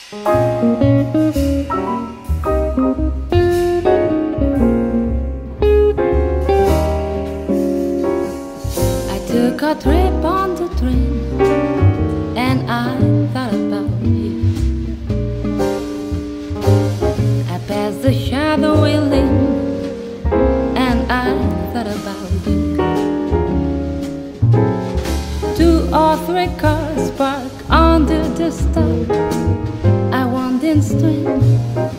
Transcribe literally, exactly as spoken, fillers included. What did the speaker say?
Took a trip on the train and I thought about you. I passed the shadowy lane and I thought about you. Two or three cars parked under the star. I wondered in strain